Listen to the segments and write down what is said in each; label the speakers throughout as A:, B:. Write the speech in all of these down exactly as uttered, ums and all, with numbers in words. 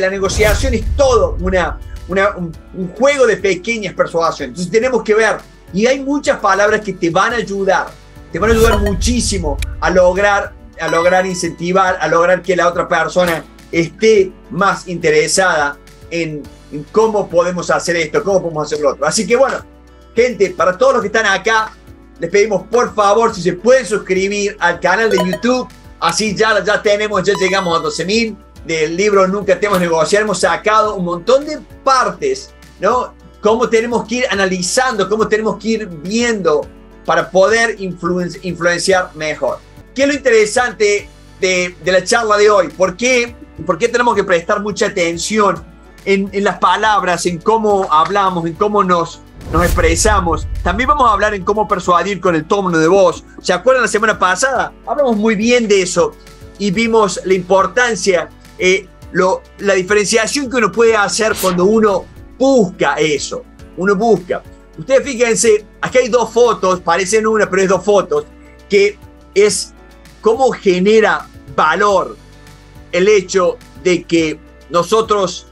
A: la negociación es todo una, una, un, un juego de pequeñas persuasiones. Entonces tenemos que ver, y hay muchas palabras que te van a ayudar, te van a ayudar muchísimo a lograr, a lograr incentivar, a lograr que la otra persona esté más interesada en, en cómo podemos hacer esto, cómo podemos hacer lo otro. Así que bueno, gente, para todos los que están acá, les pedimos por favor si se pueden suscribir al canal de YouTube. Así ya, ya tenemos, ya llegamos a doce mil. Del libro Nunca Temas Negociar hemos sacado un montón de partes, ¿no? Cómo tenemos que ir analizando, cómo tenemos que ir viendo para poder influen- influenciar mejor. ¿Qué es lo interesante de, de la charla de hoy? ¿Por qué, por qué tenemos que prestar mucha atención en, en las palabras, en cómo hablamos, en cómo nos, nos expresamos? También vamos a hablar en cómo persuadir con el tono de voz. ¿Se acuerdan la semana pasada? Hablamos muy bien de eso y vimos la importancia, eh, lo, la diferenciación que uno puede hacer cuando uno busca eso. Uno busca. Ustedes fíjense, aquí hay dos fotos, parecen una, pero es dos fotos, que es cómo genera valor el hecho de que nosotros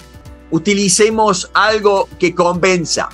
A: utilicemos algo que convenza.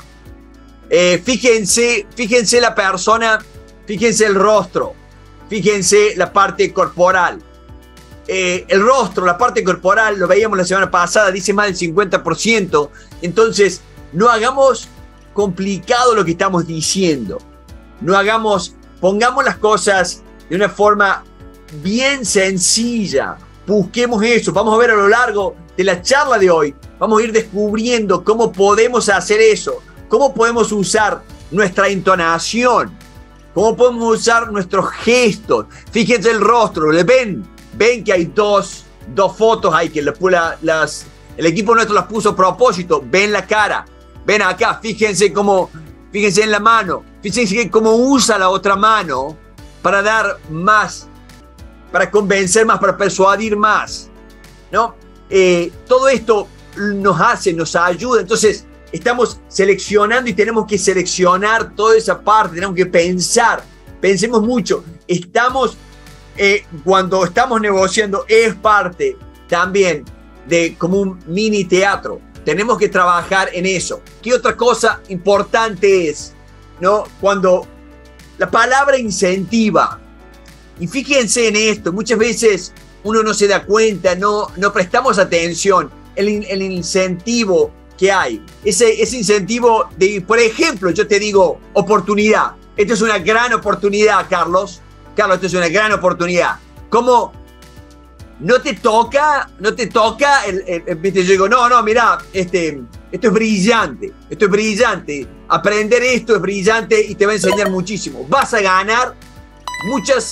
A: Eh, fíjense, fíjense la persona, fíjense el rostro, fíjense la parte corporal. Eh, el rostro, la parte corporal, lo veíamos la semana pasada, dice más del cincuenta por ciento. Entonces, no hagamos complicado lo que estamos diciendo. No hagamos, pongamos las cosas de una forma bien sencilla. Busquemos eso. Vamos a ver a lo largo de la charla de hoy. Vamos a ir descubriendo cómo podemos hacer eso. Cómo podemos usar nuestra entonación. Cómo podemos usar nuestros gestos. Fíjense el rostro. ¿Le ven? Ven que hay dos, dos fotos ahí que la, las, el equipo nuestro las puso a propósito. Ven la cara. Ven acá. Fíjense cómo, fíjense en la mano. Fíjense cómo usa la otra mano para dar más, para convencer más, para persuadir más, ¿no? Eh, todo esto nos hace, nos ayuda. Entonces, estamos seleccionando y tenemos que seleccionar toda esa parte, tenemos que pensar, pensemos mucho. Estamos, eh, cuando estamos negociando, es parte también de como un mini teatro. Tenemos que trabajar en eso. ¿Qué otra cosa importante es, ¿no? Cuando la palabra incentiva, y fíjense en esto, muchas veces uno no se da cuenta, no, no prestamos atención, el, el incentivo que hay, ese, ese incentivo de, por ejemplo, yo te digo, oportunidad. Esto es una gran oportunidad, Carlos. Carlos, esto es una gran oportunidad. ¿Cómo no te toca, no te toca, el, el, el, yo digo, no, no, mirá, este, esto es brillante, esto es brillante, aprender esto es brillante y te va a enseñar muchísimo. Vas a ganar muchas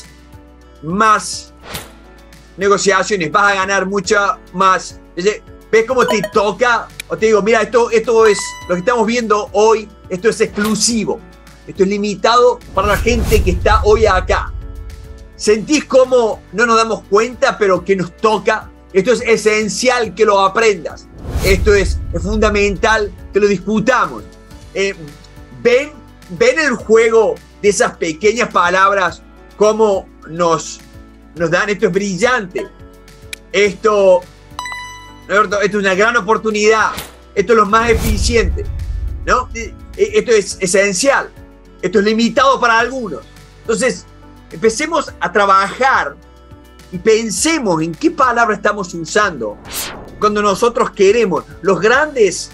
A: más negociaciones, vas a ganar mucha más. ¿Ves cómo te toca? O te digo, mira, esto, esto es lo que estamos viendo hoy, esto es exclusivo, esto es limitado para la gente que está hoy acá. ¿Sentís cómo no nos damos cuenta, pero que nos toca? Esto es esencial que lo aprendas. Esto es, es fundamental que lo discutamos. Eh, ¿ven, ¿Ven el juego de esas pequeñas palabras? Cómo nos, nos dan. Esto es brillante. Esto, esto es una gran oportunidad. Esto es lo más eficiente, ¿no? Esto es esencial. Esto es limitado para algunos. Entonces, empecemos a trabajar y pensemos en qué palabra estamos usando cuando nosotros queremos. Los grandes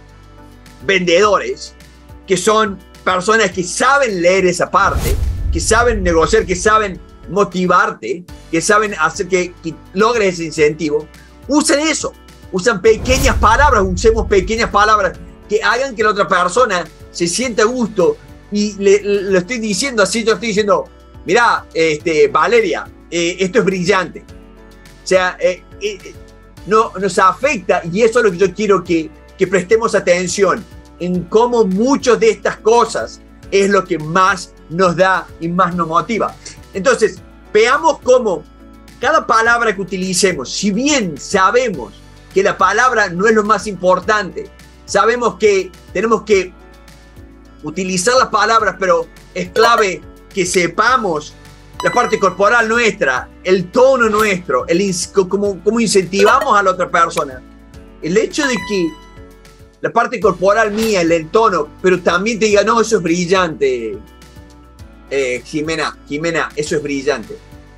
A: vendedores, que son personas que saben leer esa parte, que saben negociar, que saben motivarte, que saben hacer que, que logres ese incentivo, usen eso, usan pequeñas palabras, usemos pequeñas palabras que hagan que la otra persona se sienta a gusto. Y le, le, lo estoy diciendo así, yo estoy diciendo, mirá, este, Valeria, eh, esto es brillante. O sea, eh, eh, no, nos afecta, y eso es lo que yo quiero que, que prestemos atención, en cómo muchas de estas cosas es lo que más nos da y más nos motiva. Entonces, veamos cómo cada palabra que utilicemos, si bien sabemos que la palabra no es lo más importante, sabemos que tenemos que utilizar las palabras, pero es clave que sepamos la parte corporal nuestra, el tono nuestro, el, cómo, cómo incentivamos a la otra persona. el hecho de que la parte corporal mía, el tono, pero también te diga, no, eso es brillante, eh, Jimena, Jimena, eso es brillante.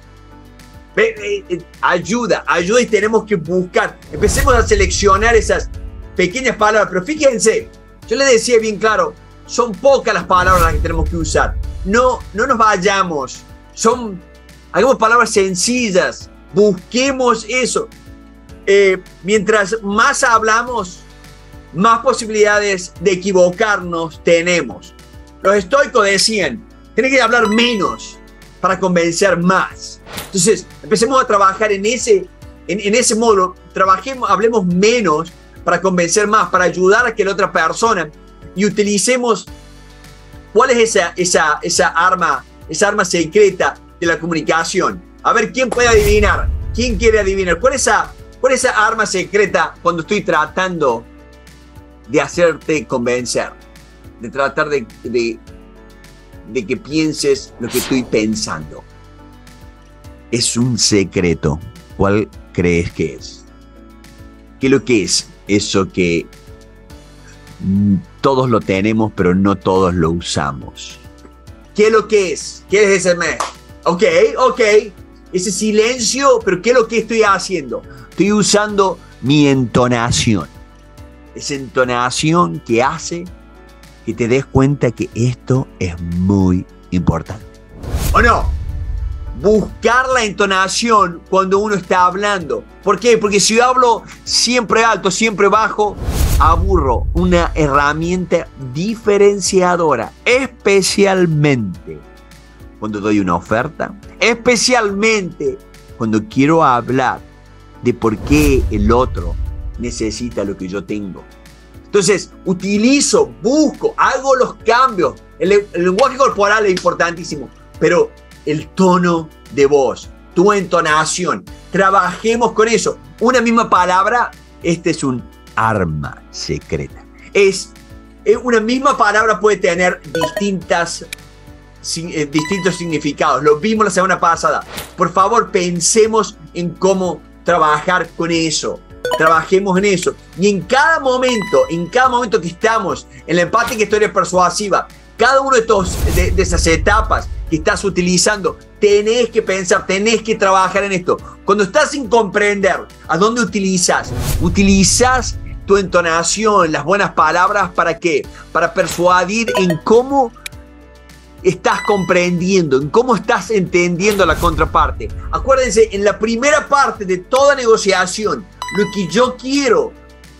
A: Eh, eh, ayuda, ayuda y tenemos que buscar, empecemos a seleccionar esas pequeñas palabras, pero fíjense, yo les decía bien claro, son pocas las palabras las que tenemos que usar, no, no nos vayamos, son, hagamos palabras sencillas, busquemos eso, eh, mientras más hablamos, más posibilidades de equivocarnos tenemos. Los estoicos decían, tenés que hablar menos para convencer más. Entonces, empecemos a trabajar en ese, en, en ese modo, trabajemos, hablemos menos para convencer más, para ayudar a que la otra persona, y utilicemos, ¿cuál es esa, esa, esa arma, esa arma secreta de la comunicación? A ver, ¿quién puede adivinar? ¿Quién quiere adivinar? ¿Cuál es esa, cuál es esa arma secreta cuando estoy tratando de hacerte convencer? De tratar de, de, de que pienses lo que estoy pensando. Es un secreto. ¿Cuál crees que es? ¿Qué es lo que es? Eso que todos lo tenemos, pero no todos lo usamos. ¿Qué es lo que es? ¿Qué es ese mes? Ok, ok. Ese silencio, pero ¿qué es lo que estoy haciendo? Estoy usando mi entonación. Esa entonación que hace que te des cuenta que esto es muy importante. ¿O no? Buscar la entonación cuando uno está hablando. ¿Por qué? Porque si yo hablo siempre alto, siempre bajo, aburro. Una herramienta diferenciadora, especialmente cuando doy una oferta, especialmente cuando quiero hablar de por qué el otro necesita lo que yo tengo. Entonces, utilizo, busco, hago los cambios. El, el lenguaje corporal es importantísimo, pero el tono de voz, tu entonación, trabajemos con eso. Una misma palabra, este es un arma secreta. Es, es una misma palabra puede tener distintas, eh, distintos significados. Lo vimos la semana pasada. Por favor, pensemos en cómo trabajar con eso. Trabajemos en eso. Y en cada momento, en cada momento que estamos en la empática historia persuasiva, cada uno de, estos, de, de esas etapas que estás utilizando, tenés que pensar, tenés que trabajar en esto. Cuando estás sin comprender a dónde utilizas, utilizas tu entonación, las buenas palabras, ¿para qué? Para persuadir en cómo estás comprendiendo, en cómo estás entendiendo la contraparte. Acuérdense, en la primera parte de toda negociación, lo que yo quiero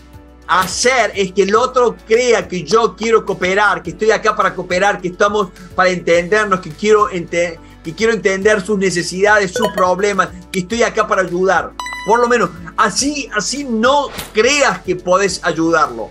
A: hacer es que el otro crea que yo quiero cooperar, que estoy acá para cooperar, que estamos para entendernos, que quiero, ente que quiero entender sus necesidades, sus problemas, que estoy acá para ayudar. Por lo menos, así, así no creas que podés ayudarlo.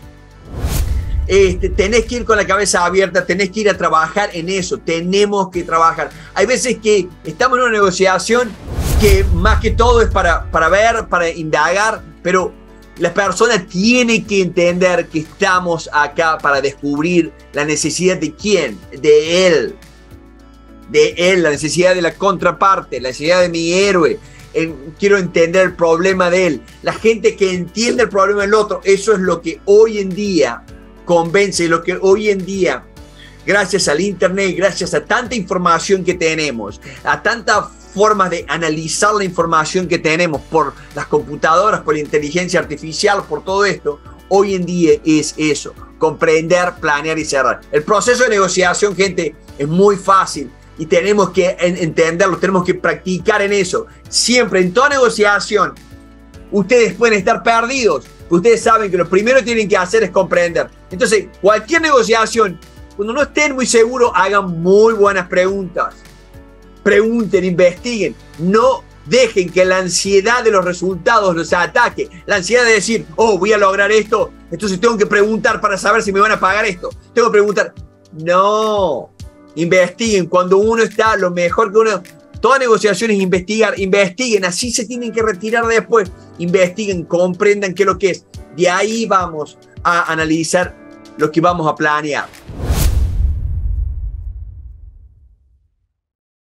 A: Este, tenés que ir con la cabeza abierta, tenés que ir a trabajar en eso, tenemos que trabajar. Hay veces que estamos en una negociación que más que todo es para, para ver, para indagar, pero la persona tiene que entender que estamos acá para descubrir la necesidad de quién, de él, de él, la necesidad de la contraparte, la necesidad de mi héroe. Eh, quiero entender el problema de él. La gente que entiende el problema del otro, eso es lo que hoy en día convence, lo que hoy en día, gracias al internet, gracias a tanta información que tenemos, a tantas formas de analizar la información que tenemos por las computadoras, por la inteligencia artificial, por todo esto, hoy en día es eso, comprender, planear y cerrar. El proceso de negociación, gente, es muy fácil y tenemos que entenderlo, tenemos que practicar en eso. Siempre, en toda negociación, ustedes pueden estar perdidos, ustedes saben que lo primero que tienen que hacer es comprender. Entonces, cualquier negociación, cuando no estén muy seguros, hagan muy buenas preguntas. Pregunten, investiguen, no dejen que la ansiedad de los resultados los ataque. La ansiedad de decir, oh, voy a lograr esto, entonces tengo que preguntar para saber si me van a pagar esto. Tengo que preguntar. No, investiguen. Cuando uno está, lo mejor que uno, toda negociación es investigar, investiguen, así se tienen que retirar después. Investiguen, comprendan qué es lo que es. De ahí vamos a analizar lo que vamos a planear.